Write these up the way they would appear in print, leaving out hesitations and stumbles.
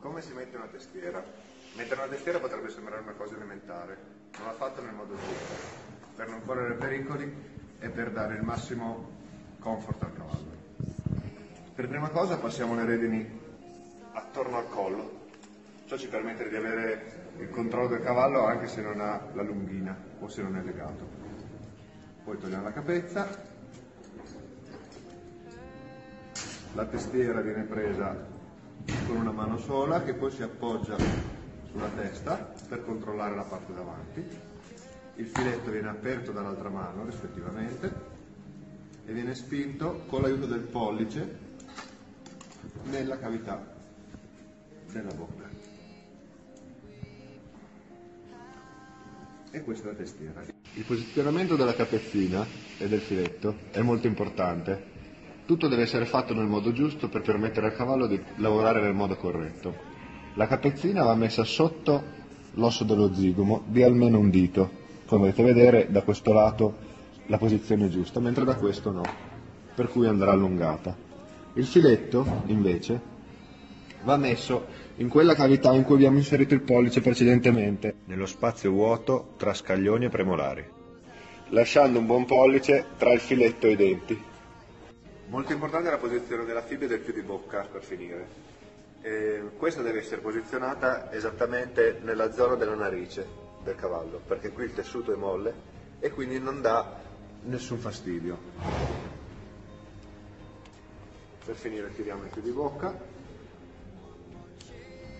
Come si mette una testiera? Mettere una testiera potrebbe sembrare una cosa elementare, ma va fatto nel modo giusto, per non correre pericoli e per dare il massimo comfort al cavallo. Per prima cosa passiamo le redini attorno al collo. Ciò ci permette di avere il controllo del cavallo anche se non ha la lunghina o se non è legato. Poi togliamo la capezza, la testiera viene presa con una mano sola che poi si appoggia sulla testa per controllare la parte davanti. Il filetto viene aperto dall'altra mano rispettivamente e viene spinto con l'aiuto del pollice nella cavità della bocca. E questa è la testiera. Il posizionamento della capezzina e del filetto è molto importante. Tutto deve essere fatto nel modo giusto per permettere al cavallo di lavorare nel modo corretto. La capezzina va messa sotto l'osso dello zigomo di almeno un dito. Come potete vedere da questo lato la posizione è giusta, mentre da questo no, per cui andrà allungata. Il filetto invece va messo in quella cavità in cui abbiamo inserito il pollice precedentemente, nello spazio vuoto tra scaglioni e premolari, lasciando un buon pollice tra il filetto e i denti. Molto importante è la posizione della fibbia e del più di bocca per finire. Questa deve essere posizionata esattamente nella zona della narice del cavallo, perché qui il tessuto è molle e quindi non dà nessun fastidio. Per finire tiriamo il più di bocca.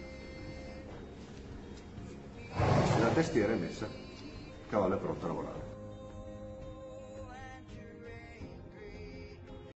La testiera è messa, il cavallo è pronto a lavorare.